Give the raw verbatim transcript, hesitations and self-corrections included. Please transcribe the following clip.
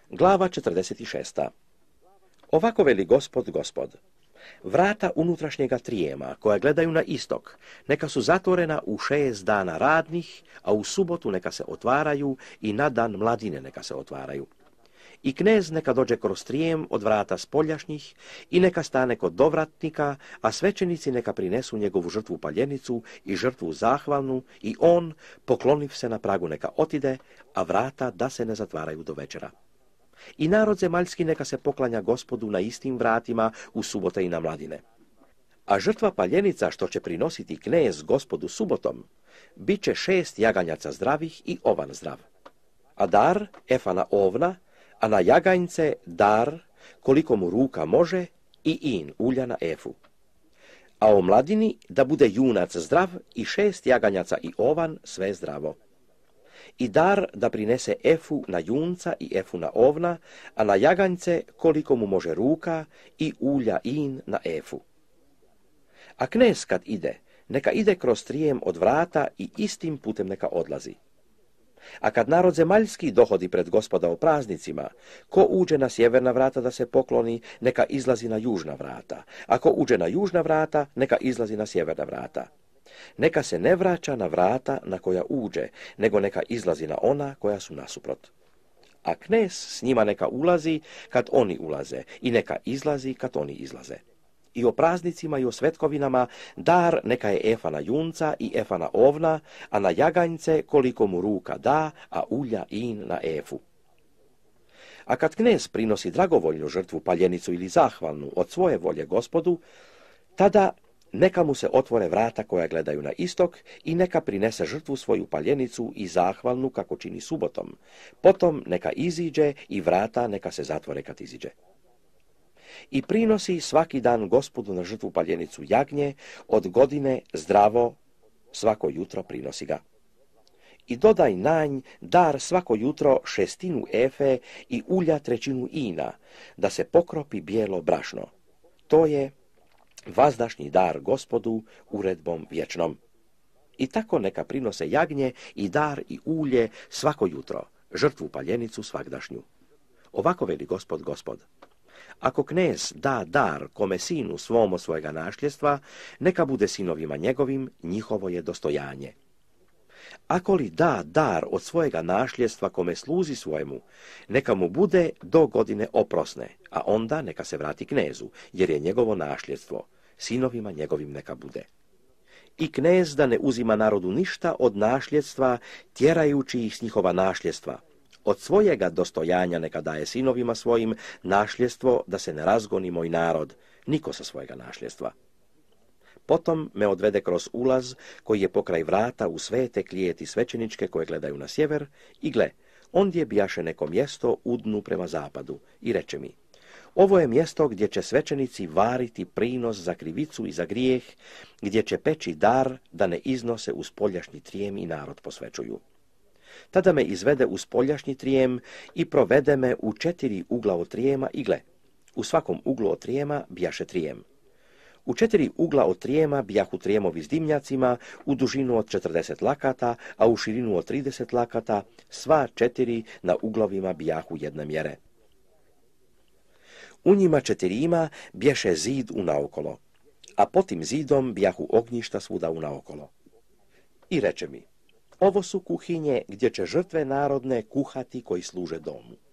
Glava četrdeset šest. Ovako veli Gospod, Gospod. Vrata unutrašnjega trijema, koja gledaju na istok, neka su zatvorena u šest dana radnih, a u subotu neka se otvaraju i na dan mladine neka se otvaraju. I knez neka dođe kroz trijem od vrata spoljašnjih i neka stane kod dovratnika, a svećenici neka prinesu njegovu žrtvu paljenicu i žrtvu zahvalnu i on, pokloniv se na pragu, neka otide, a vrata da se ne zatvaraju do večera. I narod zemaljski neka se poklanja Gospodu na istim vratima u subote i na mladine. A žrtva paljenica što će prinositi knez Gospodu subotom, bit će šest jaganjaca zdravih i ovan zdrav. A dar efana ovna, a na jaganjce dar koliko mu ruka može i in ulja na efu. A o mladini da bude junac zdrav i šest jaganjaca i ovan sve zdravo. I dar da prinese efu na junca i efu na ovna, a na jaganjce koliko mu može ruka i ulja in na efu. A knez kad ide, neka ide kroz trijem od vrata i istim putem neka odlazi. A kad narod zemaljski dohodi pred Gospoda o praznicima, ko uđe na sjeverna vrata da se pokloni, neka izlazi na južna vrata. Ako uđe na južna vrata, neka izlazi na sjeverna vrata. Neka se ne vraća na vrata na koja uđe, nego neka izlazi na ona koja su nasuprot. A knez s njima neka ulazi kad oni ulaze i neka izlazi kad oni izlaze. I o praznicima i o svetkovinama dar neka je efa na junca i efa na ovna, a na jaganjce koliko mu ruka da, a ulja in na efu. A kad knez prinosi dragovoljnu žrtvu paljenicu ili zahvalnu od svoje volje Gospodu, tada neka mu se otvore vrata koja gledaju na istok i neka prinese žrtvu svoju paljenicu i zahvalnu kako čini subotom. Potom neka iziđe i vrata neka se zatvore kad iziđe. I prinosi svaki dan Gospodu na žrtvu paljenicu jagnje, od godine zdravo, svako jutro prinosi ga. I dodaj na nj dar svako jutro šestinu efe i ulja trećinu ina, da se pokropi bijelo brašno. To je vazdašnji dar Gospodu uredbom vječnom. I tako neka prinose jagnje i dar i ulje svako jutro, žrtvu paljenicu svagdašnju. Ovako veli Gospod, Gospod. Ako knez da dar kome sinu svom od svojega našljestva, neka bude sinovima njegovim, njihovo je dostojanje. Ako li da dar od svojega našljestva kome sluzi svojemu, neka mu bude do godine oprosne, a onda neka se vrati knezu, jer je njegovo našljestvo, sinovima njegovim neka bude. I knez da ne uzima narodu ništa od našljestva, tjerajući ih s njihova našljestva. Od svojega dostojanja neka daje sinovima svojim našljestvo, da se ne razgoni moj narod, niko sa svojega našljestva. Potom me odvede kroz ulaz koji je pokraj vrata u svete klijeti svećeničke koje gledaju na sjever i gle, ondje bijaše neko mjesto u dnu prema zapadu i reče mi, ovo je mjesto gdje će svećenici variti prinos za krivicu i za grijeh, gdje će peći dar da ne iznose u spoljašnji trijem i narod posvećuju. Tada me izvede u spoljašnji trijem i provede me u četiri ugla od trijema i gle, u svakom uglu od trijema bijaše trijem. U četiri ugla od trijema bijahu trijemovi s dimnjacima, u dužinu od četrdeset lakata, a u širinu od trideset lakata, sva četiri na uglovima bijahu jedne mjere. U njima četirima bješe zid unaokolo, a pod tim zidom bijahu ognjišta svuda unaokolo. I reče mi, ovo su kuhinje gdje će žrtve narodne kuhati koji služe domu.